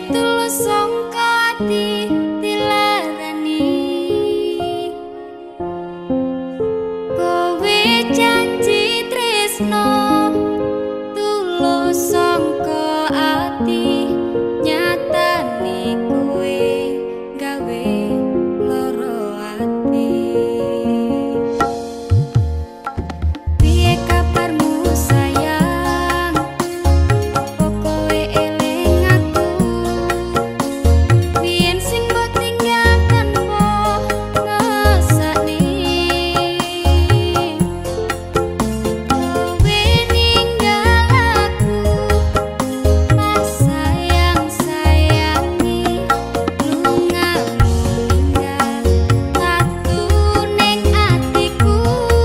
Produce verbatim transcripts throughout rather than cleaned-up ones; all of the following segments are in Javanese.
tulus sangka ati dilarani kowe janji tresno tulus sangka ati nyatane kowe gawe loro ati piye kabarmu sayang opo kowe eling aku biyen sing mbok tinggal tanpa ngrasani kowe ninggal aku pas sayang sayangi lungamu ninggal tatu ning atiku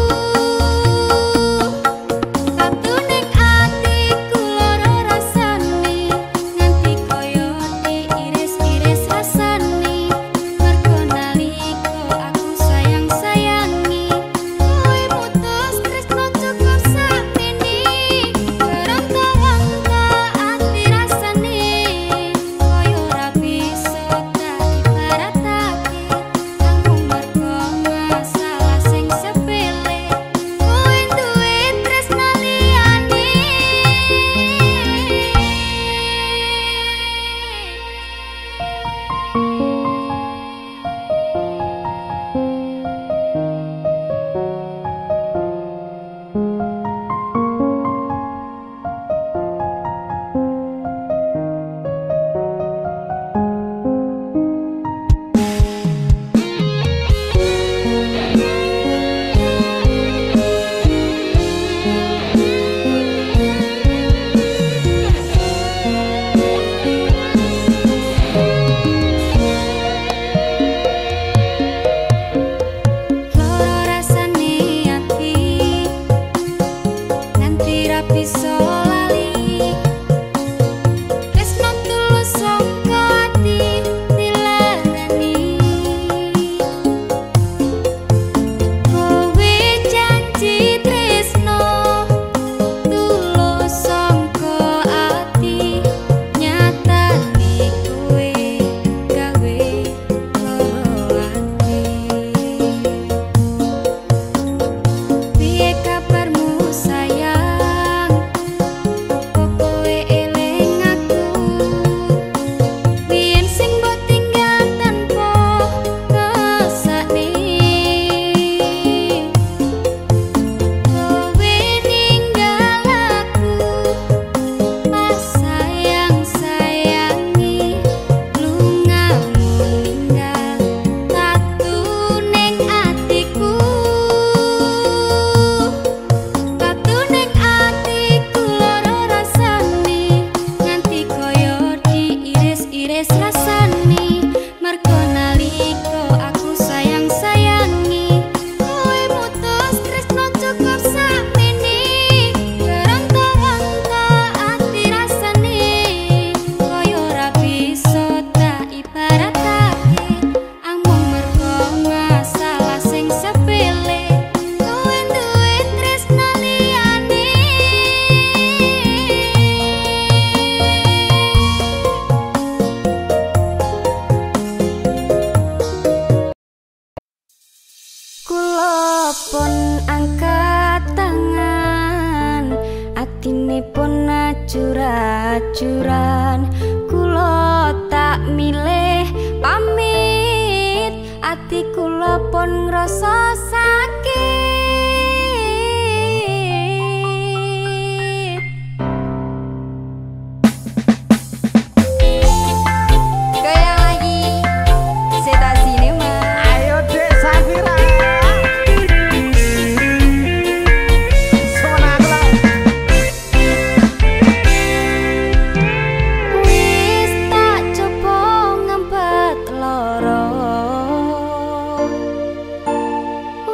tatu ning atiku loro rasane nganti koyo diiris-iris rasane mergo nalika aku sayang-sayangi kowe mutus tresno cukup sakmene keronto-ronto ati rasane koyo ora bisa tak ibaratake namung mergo masalah sing sepele kowe duwe tresno liyane loro rasane ati nganti ra bisa lali tresno tulus sangka ati dilarani kowe janji tresno tulus sangka ati nyatane kowe gawe loro ati piye kabarmu sayang opo kowe eling aku biyen sing mbok tinggal tanpa ngrasani kowe ninggal aku pas sayang-sayangi lungamu ninggal tatu ning atiku tatu ning atiku loro rasane nganti koyo diiris-iris rasane mergo nalika aku sayang-sayangi kowe mutus tresno cukup sakmene keronto-ronto ati rasane koyo ora bisa tak ibaratake amung mergo masalah sing sepele kowe duwe tresno liyane kula pun angkat tangan atine pun ajur-ajuran kula tak milih pamit ati kula pun ngrasa sakit goyang lagi Seta Cinema. Ayo Dek Safira. Semangat lah. Wis tak coba ngempet loro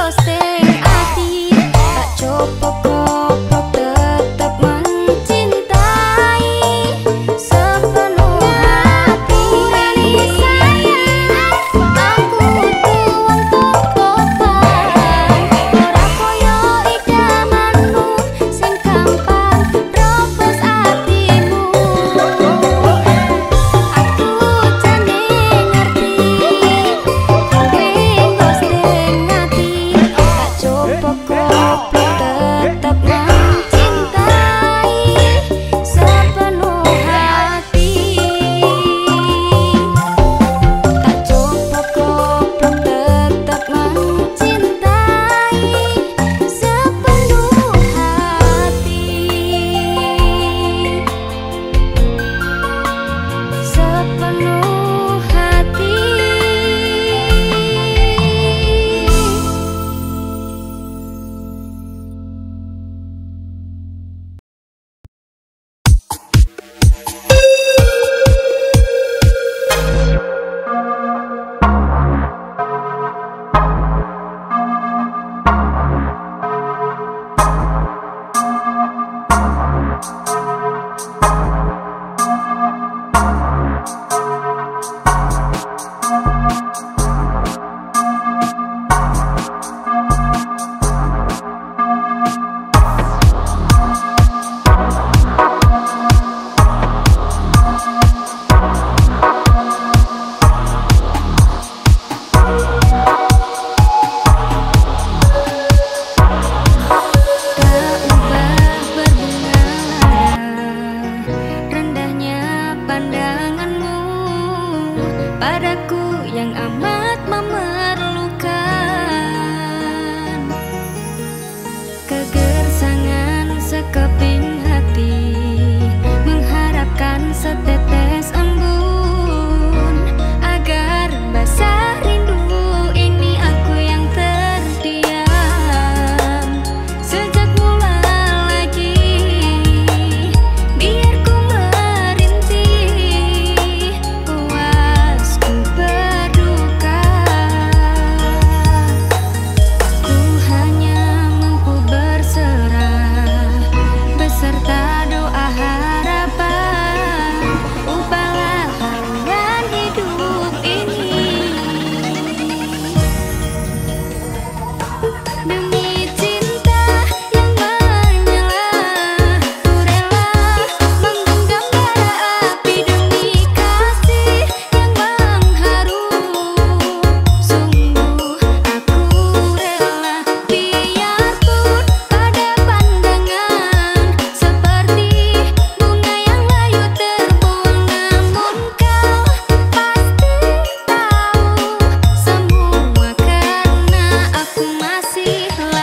Masih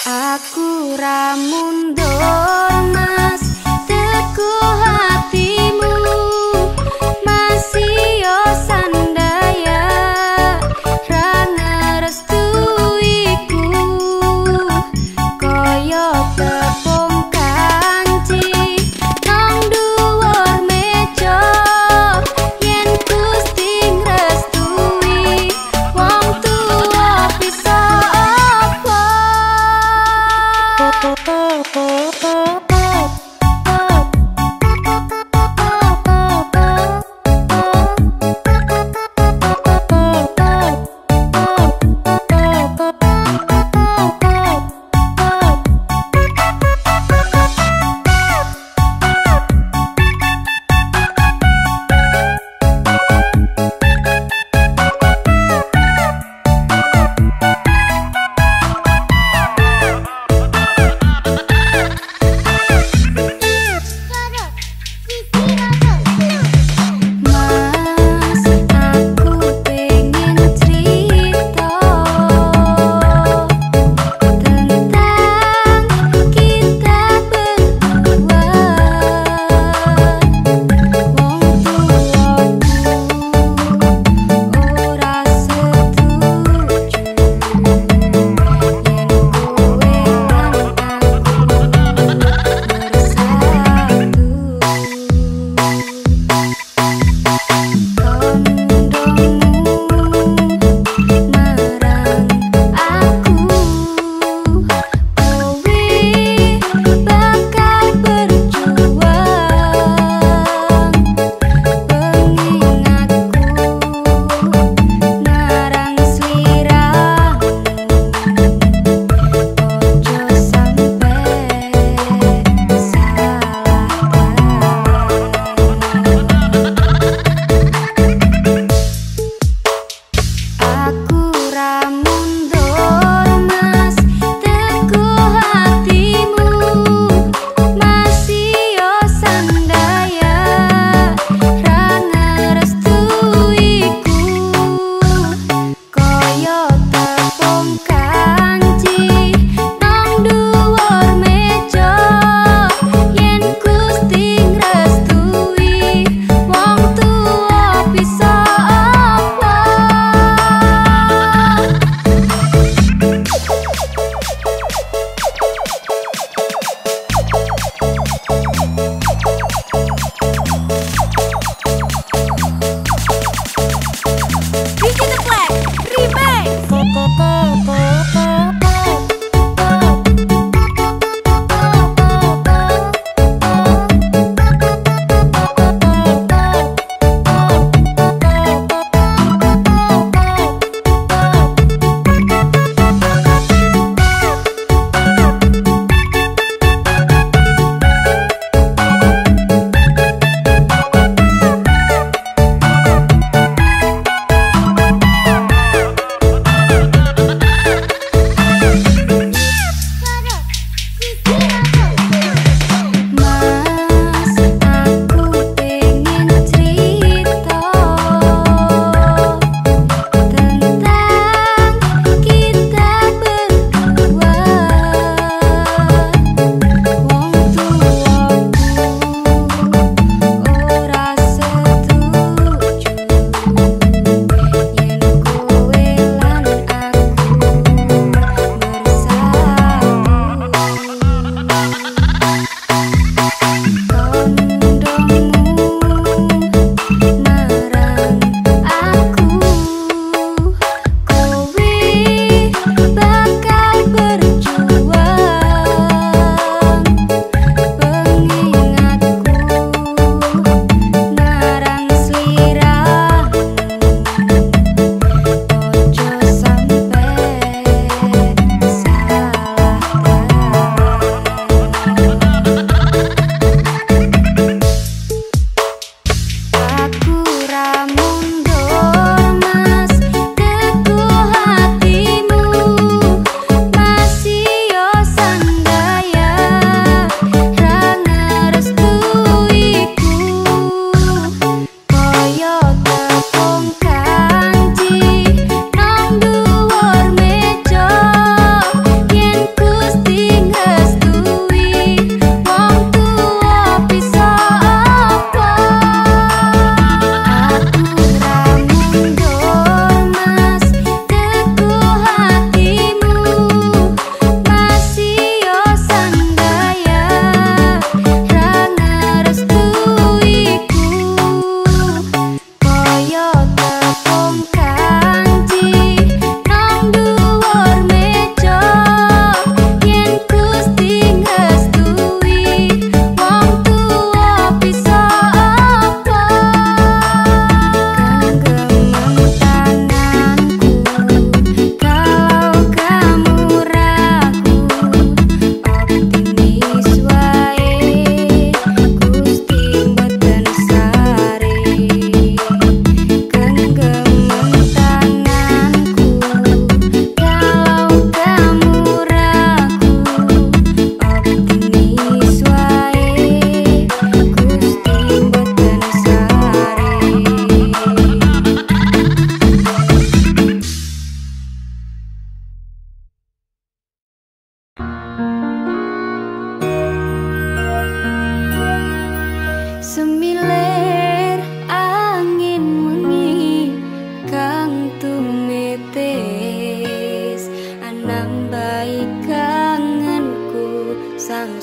Aku ra mundur mas, teku hatimu masih yo sandaya ra ngerestuiku koyo tepung kanci nang dhuwur meja yen Gusti ngrestui wong tuwa bisa apa.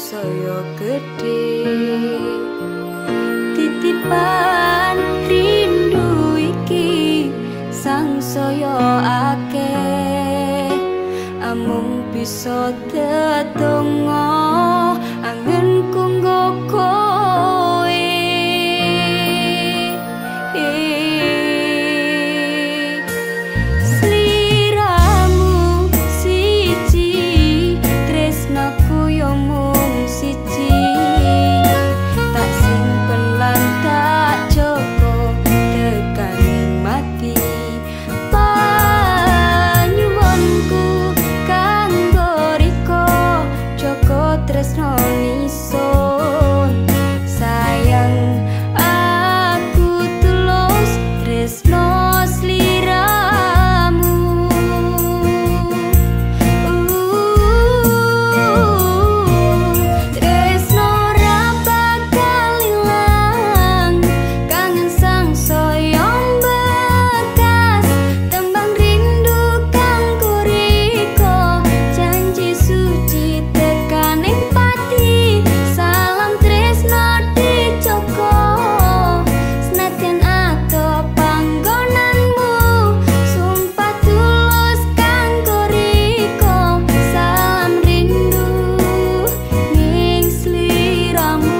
sangsaya gedhe titipan rindu iki sangsaya akeh amung bisa tetunggo angenku nggo kowe sliramu siji tresnaku yo mung siji tak simpen lan tak joko tekaning mati panyuwunku kanggo riko joko tresno nison sayang aku tulus tresno sliramu tresno ra bakal ilang kangen sangsaya bekas tembang rindu kanggo riko janji suci tekaning pati salam tresno dicoko senadyan ato panggonanmu sumpah tulus kanggo riko salam rindu ning sliramu.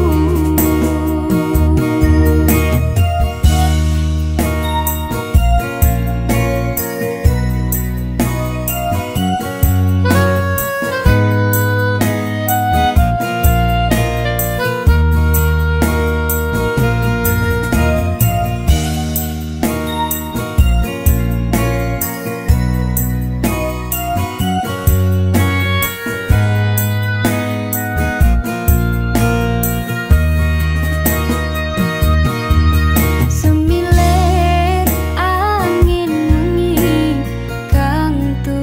Semilir angin wengi kang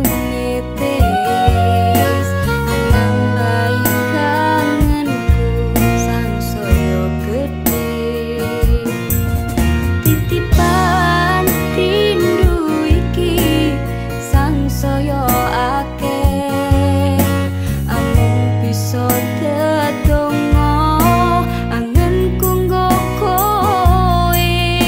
tumetes nambahi kangenku sangsaya gedhe titipan rindu iki sangsaya akeh amung bisa tetunggo angenku nggo kowe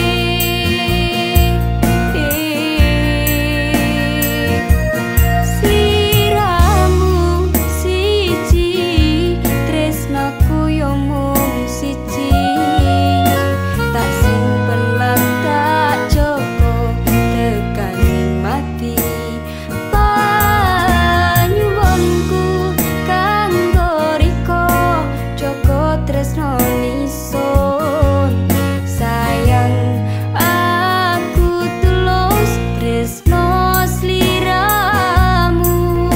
sliramu siji tresnaku yo mung siji tak simpen lan tak joko tekaning mati panyuwunku kanggo riko joko tresno nison sayang aku tulus tresno sliramu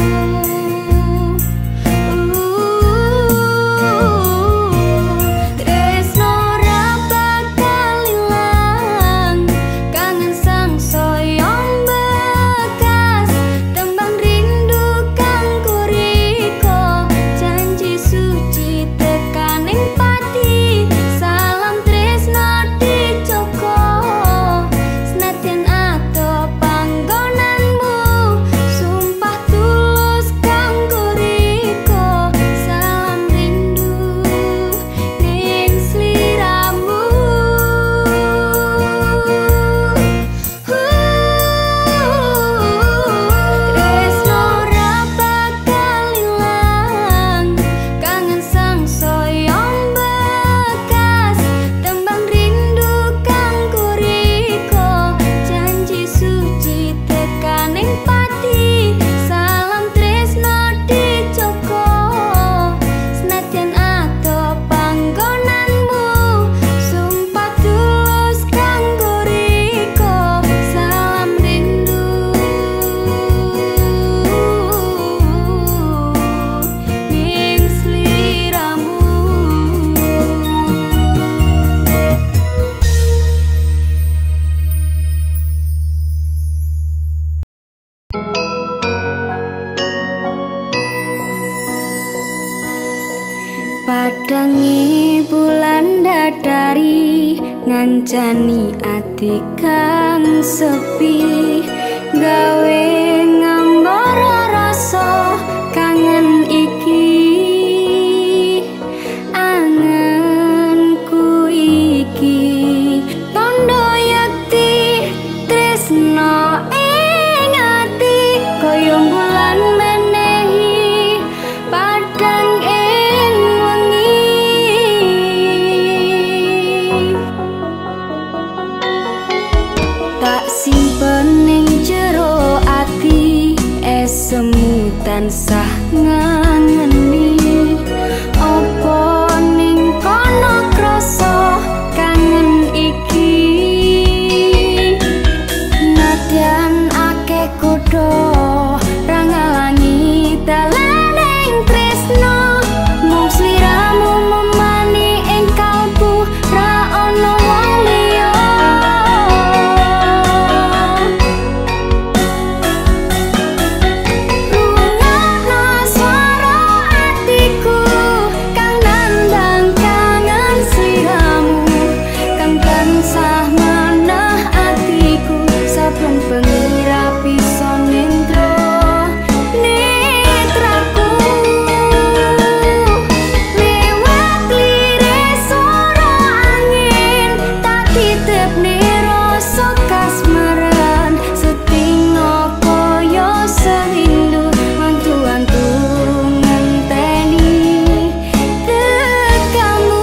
tresno ra bakal ilang kangen sangsaya bekas tembang rindu kanggo riko janji suci tekaning pati salam tresno dicoko senadyan ato panggonanmu sumpah tulus kanggo riko salam rindu ning sliramu. Tresno ra bakal ilang kangen sangsaya bekas tembang rindu kanggo riko janji suci tekaning pati salam tresno dicoko senadyan ato panggonanmu sumpah tulus kanggo riko salam rindu ning sliramu. Padangi bulan dadari ngancani ati kang sepi gawe ngambara rasa kangen iki tansah ngangeni opo ning kono krasa kangen iki nadyan akeh kudo rangalangi dalaneng tresno mung sliramu memani ing kalbu ra ono wong liya rungokno swara atiku kang nandang kangen sliramu kang tansah manah atiku saben pengira bisa nendro netraku lewat liris swara angin tak titipne rasa kasmaran setina kaya sewindu wantu-wantu ngenteni tekamu.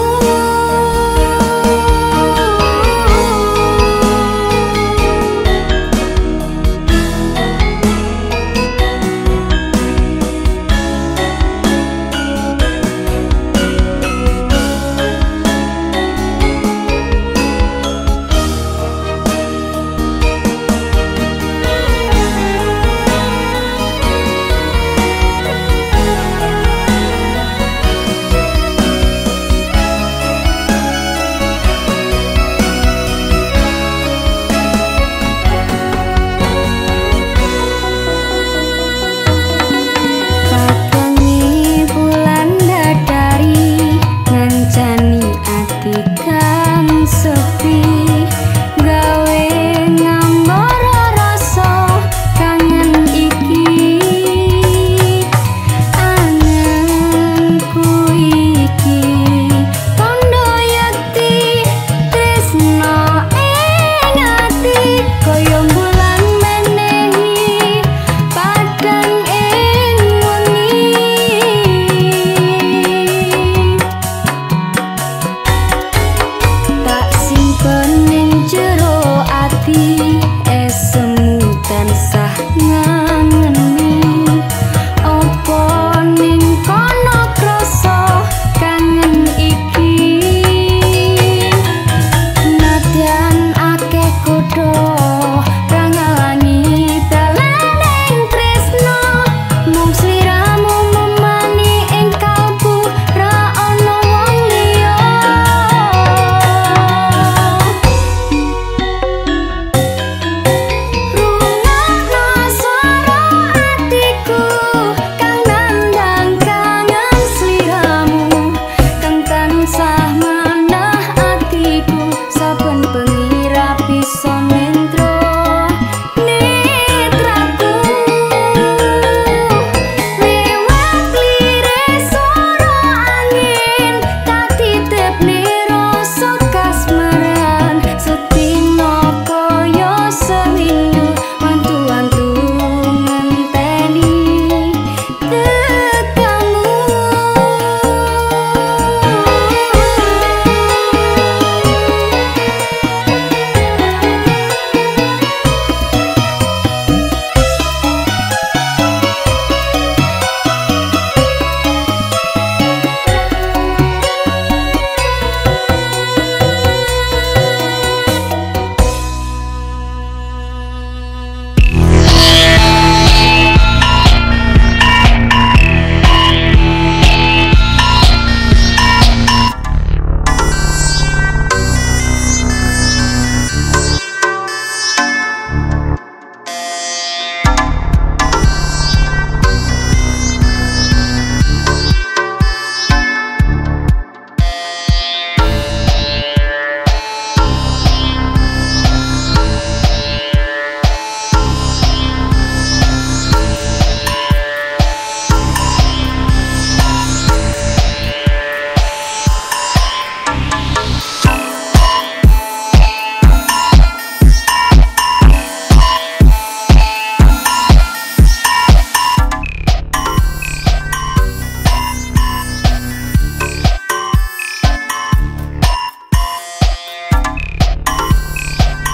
Pakangi bulan dadari ngancani ati kang sepi gawe ngambara rasa kangen iki anganku iki kondo yati tresno ing ati kaya bulan menehi padang ing wengi tak simpen ning jero ati esemu tansah ngangeni opo ning kono krasa kangen iki nadyan akeh kudo rangalangi dalaneng tresno mung sliramu memani ing kalbu ra ono wong liya rungokno swara atiku kang nandang kangen sliramu kang tansah manah atiku saben pengira bisa nendro netraku lewat liris swara angin tak titipne rasa kasmaran setina kaya sewindu wantu-wantu ngenteni tekamu.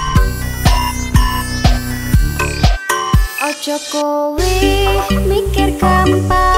Ojo kowe mikir gampang